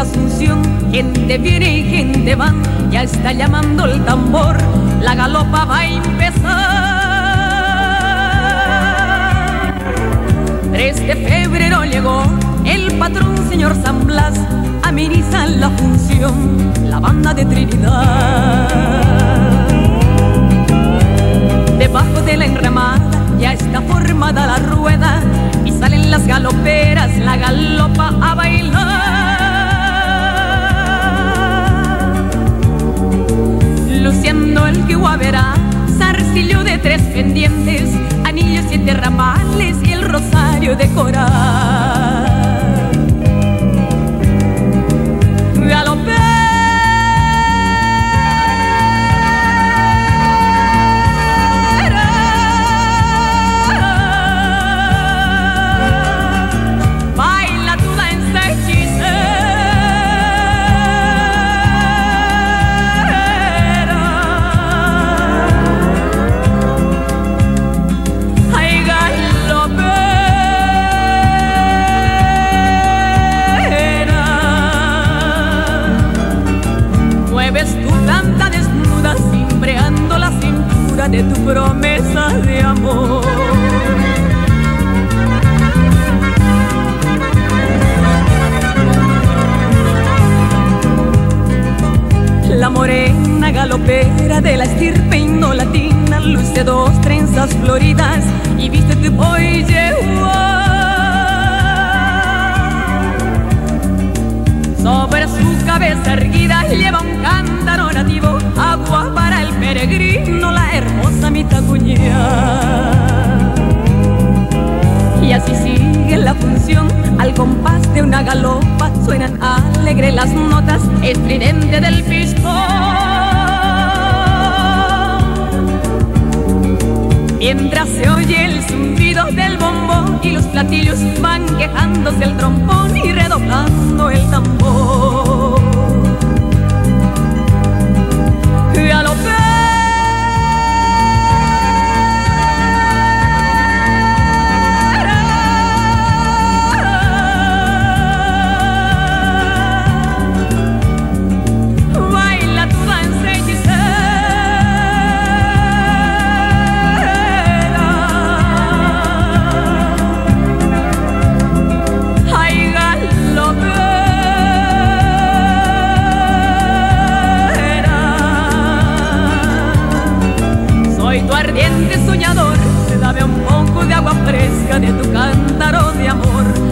Asunción, gente viene y gente va, ya está llamando el tambor, la galopa va a empezar. 3 de febrero llegó el patrón señor San Blas, ameniza la función, la banda de Trinidad. Debajo de la enramada ya está formada la rueda y salen las galoperas, la galopa a bailar. Luciendo el guaverá, zarcillo de 3 pendientes, anillos 7 ramales y el rosario de coral. Galopera, baila tu danza hechicera. Ay, galopera, mueves tu planta desnuda, cimbreando la cintura de tu promesa de amor. La morena galopera de la estirpe indolatina luce 2 trenzas floridas y viste tu polleua. Sobre su cabeza erguida lleva un cántaro nativo, agua para el peregrino, la hermosa mitacuña. Y así sigue la función, al compás de una galopa suenan alegre las notas estridente del pistón. Mientras se oye el zumbido del bombo y los platillos van quejándose el trombón y redoblando el tambor. Galopera, baila tu danza hechicera. Ay, galopera, soy tu ardiente soñador, dame un poco de agua fresca de tu cántaro de amor.